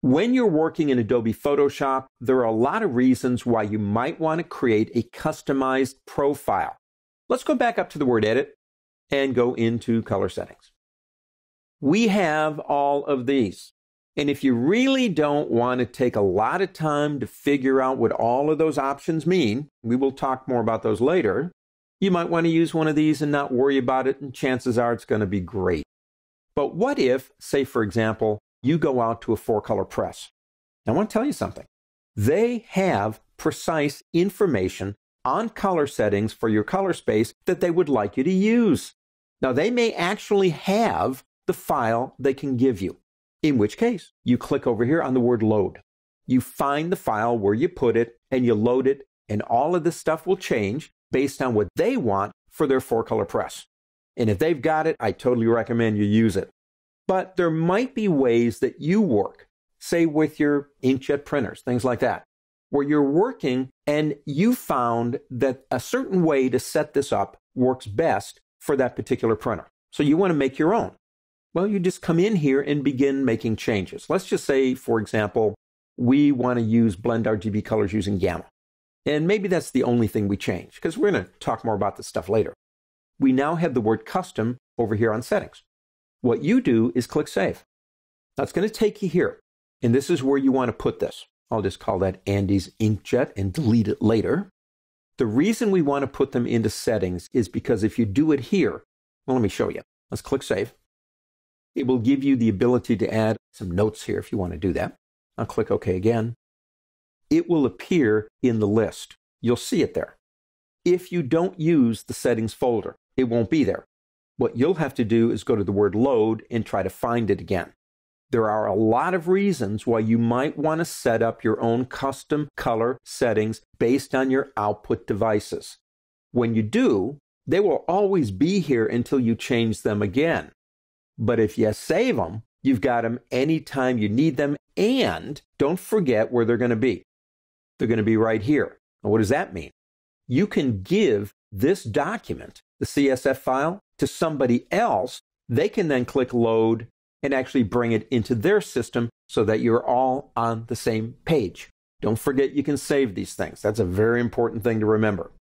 When you're working in Adobe Photoshop, there are a lot of reasons why you might want to create a customized profile. Let's go back up to the word Edit and go into Color Settings. We have all of these. And if you really don't want to take a lot of time to figure out what all of those options mean, we will talk more about those later, you might want to use one of these and not worry about it, and chances are it's going to be great. But what if, say for example, you go out to a 4-color press? I want to tell you something. They have precise information on color settings for your color space that they would like you to use. Now, they may actually have the file they can give you, in which case you click over here on the word Load. You find the file where you put it and you load it, and all of this stuff will change based on what they want for their 4-color press. And if they've got it, I totally recommend you use it. But there might be ways that you work, say with your inkjet printers, things like that, where you're working and you found that a certain way to set this up works best for that particular printer. So you want to make your own. Well, you just come in here and begin making changes. Let's just say, for example, we want to use blend RGB colors using gamma. And maybe that's the only thing we change, because we're going to talk more about this stuff later. We now have the word Custom over here on Settings. What you do is click Save. Now it's going to take you here, and this is where you want to put this. I'll just call that Andy's Inkjet and delete it later. The reason we want to put them into Settings is because if you do it here, well, let me show you. Let's click Save. It will give you the ability to add some notes here if you want to do that. I'll click OK again. It will appear in the list. You'll see it there. If you don't use the Settings folder, it won't be there. What you'll have to do is go to the word Load and try to find it again. There are a lot of reasons why you might want to set up your own custom color settings based on your output devices. When you do, they will always be here until you change them again. But if you save them, you've got them anytime you need them, and don't forget where they're going to be. They're going to be right here. Now, what does that mean? You can give this document, the CSV file, to somebody else. They can then click Load and actually bring it into their system so that you're all on the same page. Don't forget you can save these things. That's a very important thing to remember.